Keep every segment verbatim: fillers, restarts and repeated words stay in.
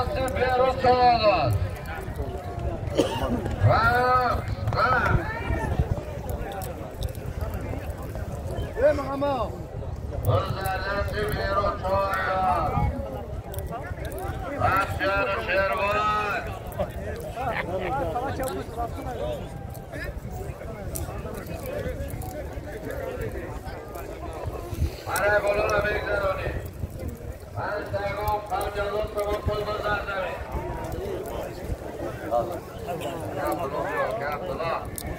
ناصر بیرون سوالات رقص رقص ايه محمد بزننده بیرون سوالات افشار شیروان برای بلو رو بگذارونی من سگام خمجانون تو با پل بزردمی کم بلو بیا کم بلا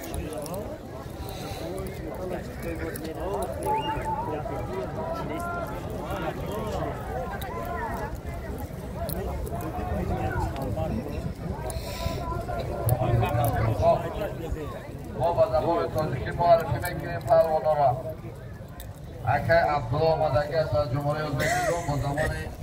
ما با زبان تاجیکی معرفی میکنیم پهلوانا را اکه عبدالله آمدگی است از جمهوری ازبکستان با زمان